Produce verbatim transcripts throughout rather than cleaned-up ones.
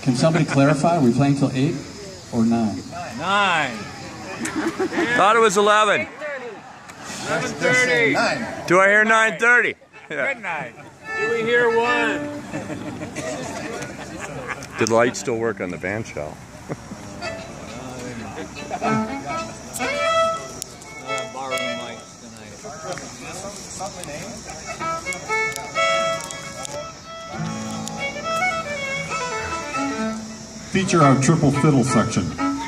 Can somebody clarify? Are we playing till eight or nine? Nine. Thought it was eleven. eleven thirty. Do I hear nine thirty? Good night. Do we hear one? Did the light still work on the band shell? Feature our triple fiddle section.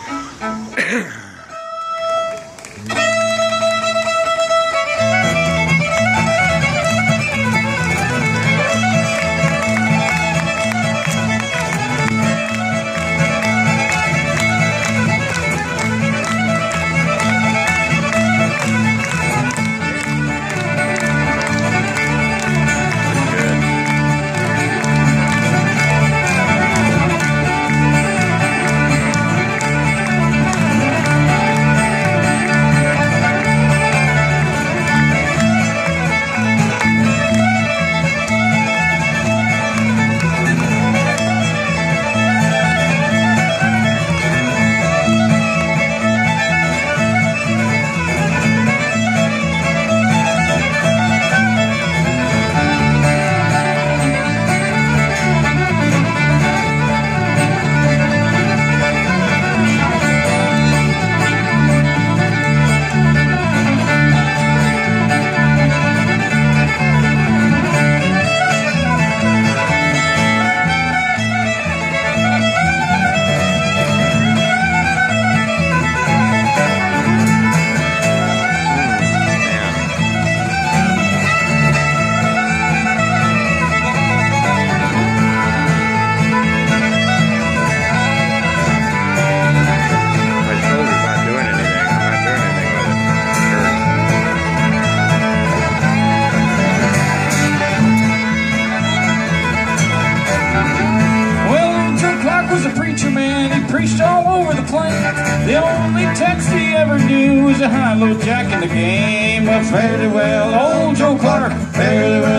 Preached all over the plain. The only text he ever knew was a high-low jack in the game. Well, fairly well, old Joe Clark, fairly well.